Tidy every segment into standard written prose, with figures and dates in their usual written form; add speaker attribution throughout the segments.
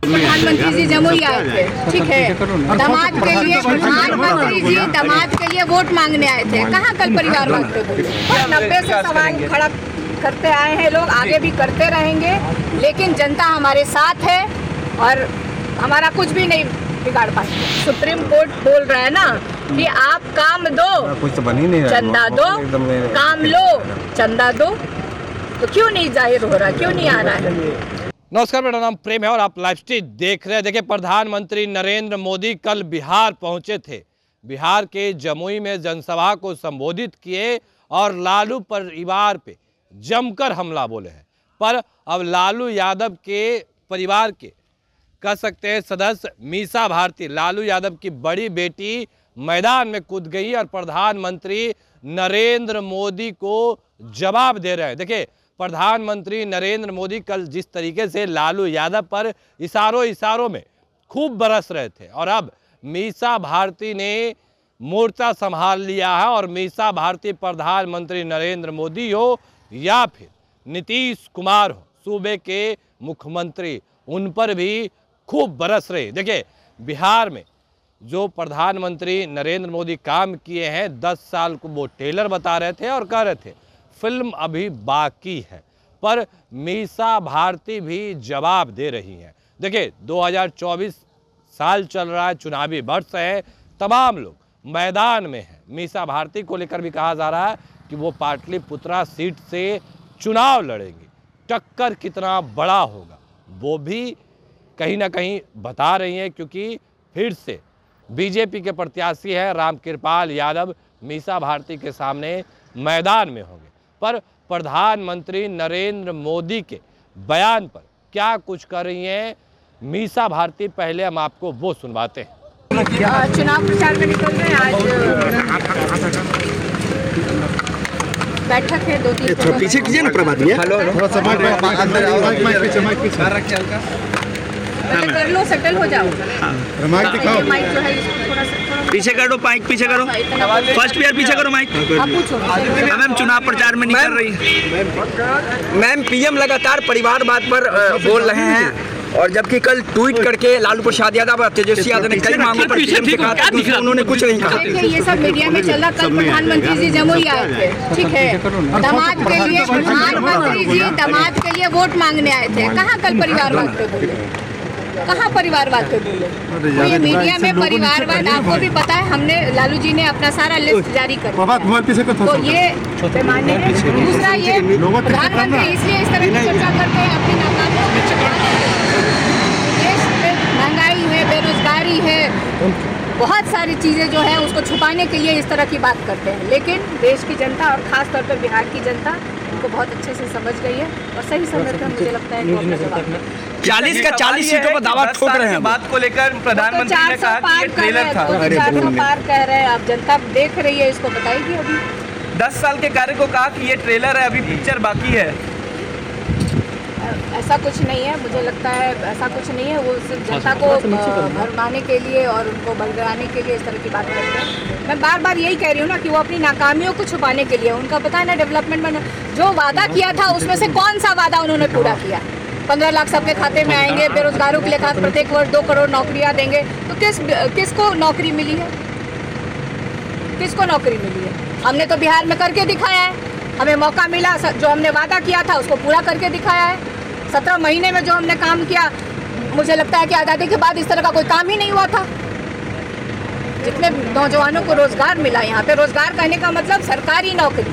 Speaker 1: प्रधानमंत्री जी जमुई आए थे, ठीक है। दामाद के लिए प्रधानमंत्री जी दामाद के लिए वोट मांगने आए थे। कहाँ कल परिवारवाद पे बोले? 90 से सवाल खड़ा करते आए हैं लोग, आगे भी करते रहेंगे, लेकिन जनता हमारे साथ है और हमारा कुछ भी नहीं बिगाड़ पाए। सुप्रीम कोर्ट बोल रहा है ना कि आप काम दो,
Speaker 2: कुछ तो बन ही नहीं रहा,
Speaker 1: चंदा दो, काम लो, चंदा दो, तो क्यों नहीं जाहिर हो रहा, क्यों नहीं आ रहा है?
Speaker 3: नमस्कार, मेरा नाम प्रेम है और आप लाइव स्ट्रीम देख रहे हैं। देखिए, प्रधानमंत्री नरेंद्र मोदी कल बिहार पहुंचे थे। बिहार के जमुई में जनसभा को संबोधित किए और लालू परिवार पे जमकर हमला बोले हैं। पर अब लालू यादव के परिवार के कह सकते हैं सदस्य मीसा भारती, लालू यादव की बड़ी बेटी, मैदान में कूद गई और प्रधानमंत्री नरेंद्र मोदी को जवाब दे रहे हैं। देखिए, प्रधानमंत्री नरेंद्र मोदी कल जिस तरीके से लालू यादव पर इशारों में खूब बरस रहे थे, और अब मीसा भारती ने मोर्चा संभाल लिया है। और मीसा भारती प्रधानमंत्री नरेंद्र मोदी हो या फिर नीतीश कुमार हो, सूबे के मुख्यमंत्री, उन पर भी खूब बरस रहे। देखिए, बिहार में जो प्रधानमंत्री नरेंद्र मोदी काम किए हैं, 10 साल को वो टेलर बता रहे थे और कह रहे थे फिल्म अभी बाकी है। पर मीसा भारती भी जवाब दे रही हैं। देखिए, 2024 साल चल रहा है, चुनावी वर्ष है, तमाम लोग मैदान में हैं। मीसा भारती को लेकर भी कहा जा रहा है कि वो पाटलिपुत्रा सीट से चुनाव लड़ेंगी। टक्कर कितना बड़ा होगा वो भी कहीं ना कहीं बता रही हैं, क्योंकि फिर से बीजेपी के प्रत्याशी हैं रामकृपाल यादव मीसा भारती के सामने मैदान में होंगे। पर प्रधानमंत्री नरेंद्र मोदी के बयान पर क्या कुछ कर रही हैं मीसा भारती, पहले हम आपको वो सुनवाते हैं।
Speaker 1: चुनाव प्रचार में निकल रहे हैं। आज बैठक है 2-3
Speaker 2: पीछे कीजिए ना प्रभात भैया। हेलो, थोड़ा सा
Speaker 1: कर लो, सेटल हो जाओ।
Speaker 2: माइक दिखाओ,
Speaker 1: माइक जो है इसको थोड़ा सा
Speaker 4: पीछे कर दो, माइक पीछे करो, फर्स्ट पेयर पीछे करो माइक।
Speaker 1: आप पूछो।
Speaker 4: मैम, चुनाव प्रचार में निकल रही है।
Speaker 5: मैम, पीएम लगातार परिवारवाद पर बोल रहे हैं, और जबकि कल ट्वीट करके लालू प्रसाद यादव और तेजस्वी यादव ने कई मांगों पर पीएम से कहा था, उन्होंने कुछ नहीं कहा।
Speaker 1: देखिए, ये सब मीडिया में चल रहा। कल प्रधानमंत्री जी जमुई आए थे, ठीक है। दामाद के लिए प्रधानमंत्री जी दामाद के लिए वोट मांगने आए थे। कहाँ कल परिवारवाद पे बोले? कहाँ परिवारवाद पे बोले? तो ये मीडिया में परिवारवाद, आपको भी पता है, हमने लालू जी ने अपना सारा लिस्ट जारी कर दिया। तो ये पैमाने है। दूसरा, ये प्रधानमंत्री इसलिए इस तरह की चर्चा करते हैं अपनी नाकामियों की चर्चा। देश में महंगाई है, बेरोजगारी है, बहुत सारी चीज़ें जो है उसको छुपाने के लिए इस तरह की बात करते हैं। लेकिन देश की जनता और ख़ास तौर पर बिहार की जनता उनको बहुत अच्छे से समझ गई है और सही समय पर मुझे लगता है कि
Speaker 5: 40 का 40 सीटों पर दावा ठोक रहे हैं।
Speaker 4: बात को लेकर प्रधानमंत्री ने कहा कि ये ट्रेलर था।
Speaker 1: 400 पार कह रहे हैं। अब जनता देख रही है, इसको बताएगी। अभी
Speaker 4: 10 साल के कार्य को कहा कि ये ट्रेलर है, अभी पिक्चर बाकी है।
Speaker 1: ऐसा कुछ नहीं है, मुझे लगता है ऐसा कुछ नहीं है। वो सिर्फ जनता को भरमाने के लिए और उनको बलगाने के लिए इस तरह की बात करते हैं। मैं बार बार यही कह रही हूँ ना कि वो अपनी नाकामियों को छुपाने के लिए, उनका पता है ना डेवलपमेंट में जो वादा किया था उसमें से कौन सा वादा उन्होंने पूरा किया। 15 लाख सबके खाते में आएंगे, बेरोजगारों के लिए खास प्रत्येक वर्ष 2 करोड़ नौकरियाँ देंगे। तो किसको नौकरी मिली है? किसको नौकरी मिली है? हमने तो बिहार में करके दिखाया है। हमें मौका मिला, जो हमने वादा किया था उसको पूरा करके दिखाया है। 17 महीने में जो हमने काम किया, मुझे लगता है कि आज़ादी के बाद इस तरह का कोई काम ही नहीं हुआ था। जितने नौजवानों को रोजगार मिला, यहाँ पे रोजगार कहने का मतलब सरकारी नौकरी।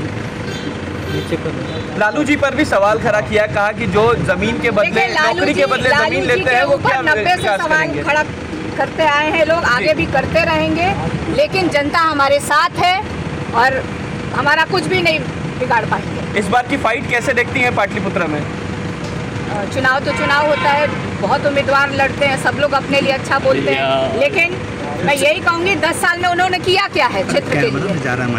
Speaker 4: लालू जी पर भी सवाल खड़ा किया, कहा कि जो जमीन के बदले, नौकरी के बदले जमीन लेते हैं, वो क्या
Speaker 1: 90 से सवाल खड़ा करते आए हैं लोग, आगे भी करते रहेंगे, लेकिन जनता हमारे साथ है और हमारा कुछ भी नहीं बिगाड़ पाएंगे।
Speaker 4: इस बार की फाइट कैसे देखती हैं पाटलिपुत्रा में?
Speaker 1: चुनाव तो चुनाव होता है, बहुत उम्मीदवार लड़ते हैं, सब लोग अपने लिए अच्छा बोलते हैं, लेकिन मैं यही कहूँगी 10 साल में उन्होंने किया क्या है क्षेत्र के लिए?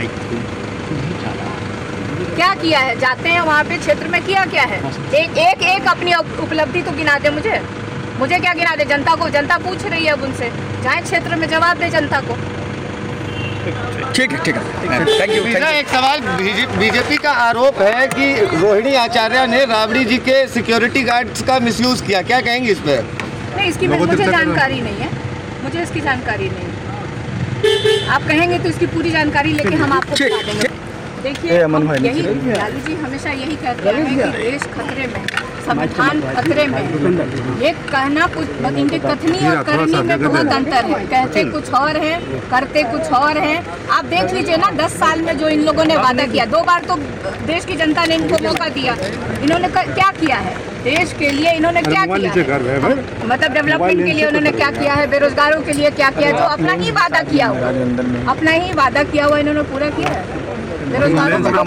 Speaker 1: क्या किया है? जाते हैं वहाँ पे क्षेत्र में, किया क्या है? एक अपनी उपलब्धि तो गिना दे मुझे क्या गिना दे? जनता को, जनता पूछ रही है अब उनसे, जाए क्षेत्र में जवाब दे जनता को।
Speaker 5: ठीक है, थैंक यू।
Speaker 2: एक सवाल, बीजेपी का आरोप है कि रोहिणी आचार्य ने राबड़ी जी के सिक्योरिटी गार्ड्स का मिसयूज किया, क्या कहेंगे इस पे?
Speaker 1: नहीं, इसकी मुझे जानकारी नहीं है, मुझे इसकी जानकारी नहीं है। आप कहेंगे तो इसकी पूरी जानकारी लेके हम आपको बता देंगे। देखिए, यही लालू जी हमेशा यही कहते हैं कि देश खतरे में, संविधान खतरे में। ये कहना कुछ, इनकी कथनी और करनी में बहुत अंतर है। कहते कुछ और है, करते कुछ और है। आप देख लीजिए ना, 10 साल में जो इन लोगों ने वादा किया, 2 बार तो देश की जनता ने इनको मौका दिया। इन्होंने क्या किया है देश के लिए? इन्होंने क्या किया है? मतलब डेवलपमेंट के लिए उन्होंने क्या किया है? बेरोजगारों के लिए क्या किया है? जो अपना ही वादा किया हुआ, अपना ही वादा किया हुआ इन्होंने पूरा किया है। बेरोजगारों को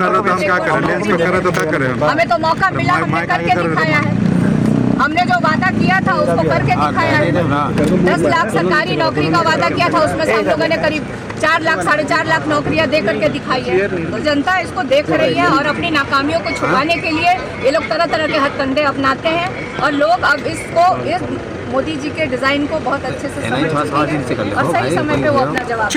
Speaker 1: हमें तो मौका मिला, हमने करके दिखाया है। हमने जो वादा किया था उसको करके दिखाया है। 10 लाख सरकारी नौकरी का वादा किया था, उसमें से हम लोगों ने करीब 4 लाख 4.5 लाख नौकरियां दे करके दिखाई है। तो जनता इसको देख रही है और अपनी नाकामियों को छुपाने के लिए ये लोग तरह तरह के हथकंडे अपनाते हैं। और लोग अब इसको, इस मोदी जी के डिजाइन को बहुत अच्छे से समझ चुके हैं और सही समय पे वो अपना जवाब।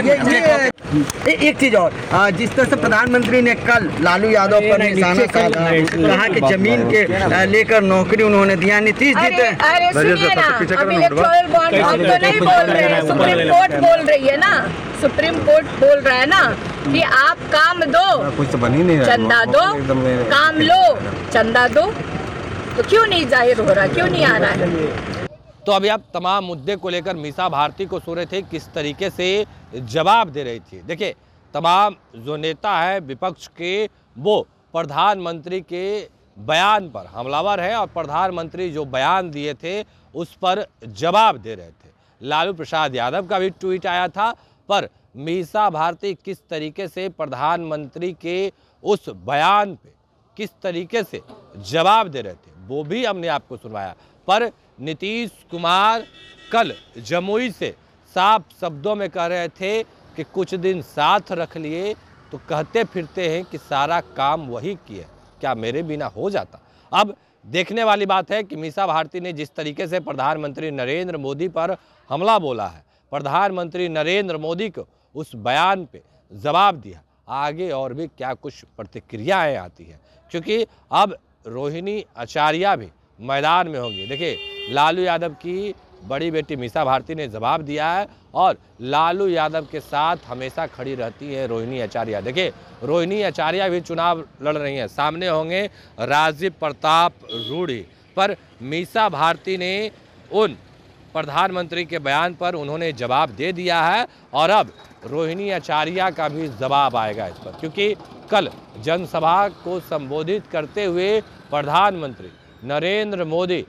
Speaker 5: एक चीज और, जिस तरह से प्रधानमंत्री ने कल लालू यादव पर निशाना साधा, कहा कि जमीन के लेकर नौकरी उन्होंने दिया। नीतीश जी
Speaker 1: अरे सुनिए ना, अभी इलेक्टोरल बॉन्ड हम तो नहीं बोल रहे हैं, सुप्रीम कोर्ट बोल रही है ना, सुप्रीम कोर्ट बोल रहा है ना कि आप काम दो,
Speaker 2: कुछ तो बन ही नहीं रहा,
Speaker 1: चंदा दो, काम लो, चंदा दो। तो क्यों नहीं जाहिर हो रहा, क्यों नहीं आ रहा है?
Speaker 3: तो अभी आप तमाम मुद्दे को लेकर मीसा भारती को सुन रहे थे, किस तरीके से जवाब दे रही थी। देखिए, तमाम जो नेता है विपक्ष के, वो प्रधानमंत्री के बयान पर हमलावर है और प्रधानमंत्री जो बयान दिए थे उस पर जवाब दे रहे थे। लालू प्रसाद यादव का भी ट्वीट आया था, पर मीसा भारती किस तरीके से प्रधानमंत्री के उस बयान पे किस तरीके से जवाब दे रहे थे वो भी हमने आपको सुनवाया। पर नीतीश कुमार कल जमुई से साफ शब्दों में कह रहे थे कि कुछ दिन साथ रख लिए तो कहते फिरते हैं कि सारा काम वही किए, क्या मेरे बिना हो जाता। अब देखने वाली बात है कि मीसा भारती ने जिस तरीके से प्रधानमंत्री नरेंद्र मोदी पर हमला बोला है, प्रधानमंत्री नरेंद्र मोदी को उस बयान पे जवाब दिया, आगे और भी क्या कुछ प्रतिक्रियाएं आती हैं, क्योंकि अब रोहिणी आचार्य भी मैदान में होंगी। देखिए, लालू यादव की बड़ी बेटी मीसा भारती ने जवाब दिया है और लालू यादव के साथ हमेशा खड़ी रहती है रोहिणी आचार्य। देखिए, रोहिणी आचार्य भी चुनाव लड़ रही हैं, सामने होंगे राजीव प्रताप रूडी। पर मीसा भारती ने उन प्रधानमंत्री के बयान पर उन्होंने जवाब दे दिया है और अब रोहिणी आचार्य का भी जवाब आएगा इस पर, क्योंकि कल जनसभा को संबोधित करते हुए प्रधानमंत्री नरेंद्र मोदी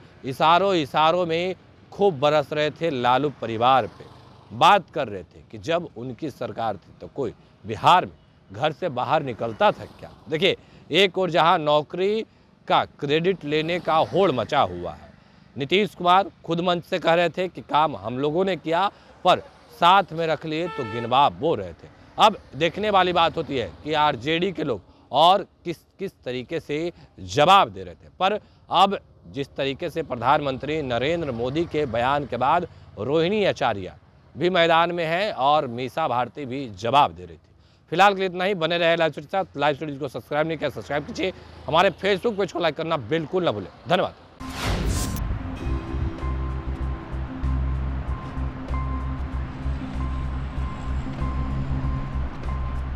Speaker 3: इशारों में खूब बरस रहे थे लालू परिवार पे। बात कर रहे थे कि जब उनकी सरकार थी तो कोई बिहार में घर से बाहर निकलता था क्या। देखिए, एक और जहां नौकरी का क्रेडिट लेने का होड़ मचा हुआ है, नीतीश कुमार खुद मंच से कह रहे थे कि काम हम लोगों ने किया, पर साथ में रख लिए तो गिनवा वो रहे थे। अब देखने वाली बात होती है कि आरजेडी के लोग और किस तरीके से जवाब दे रहे थे। पर अब जिस तरीके से प्रधानमंत्री नरेंद्र मोदी के बयान के बाद रोहिणी आचार्य भी मैदान में है और मीसा भारती भी जवाब दे रही थी। फिलहाल के लिए इतना ही। बने रहे लाइव स्टोरी के साथ। लाइव स्टोरीज को सब्सक्राइब नहीं किया, सब्सक्राइब कीजिए। हमारे फेसबुक पेज को लाइक करना बिल्कुल ना भूलें। धन्यवाद।